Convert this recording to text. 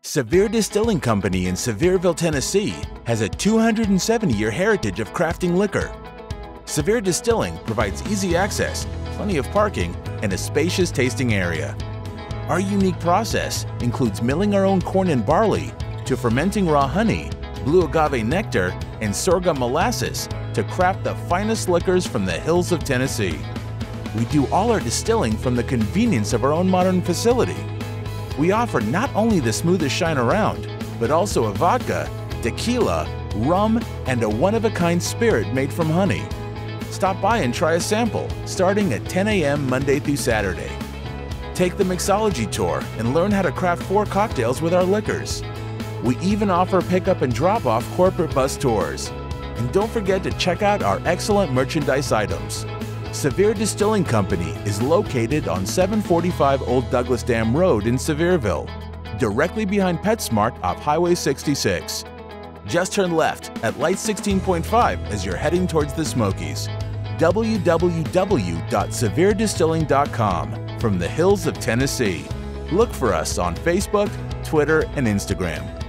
Sevier Distilling Company in Sevierville, Tennessee has a 270-year heritage of crafting liquor. Sevier Distilling provides easy access, plenty of parking, and a spacious tasting area. Our unique process includes milling our own corn and barley to fermenting raw honey, blue agave nectar, and sorghum molasses to craft the finest liquors from the hills of Tennessee. We do all our distilling from the convenience of our own modern facility. We offer not only the smoothest shine around, but also a vodka, tequila, rum, and a one-of-a-kind spirit made from honey. Stop by and try a sample, starting at 10 a.m. Monday through Saturday. Take the mixology tour and learn how to craft 4 cocktails with our liquors. We even offer pickup and drop-off corporate bus tours. And don't forget to check out our excellent merchandise items. Sevier Distilling Company is located on 745 Old Douglas Dam Road in Sevierville, directly behind PetSmart off Highway 66. Just turn left at Light 16.5 as you're heading towards the Smokies. www.sevierdistilling.com from the hills of Tennessee. Look for us on Facebook, Twitter, and Instagram.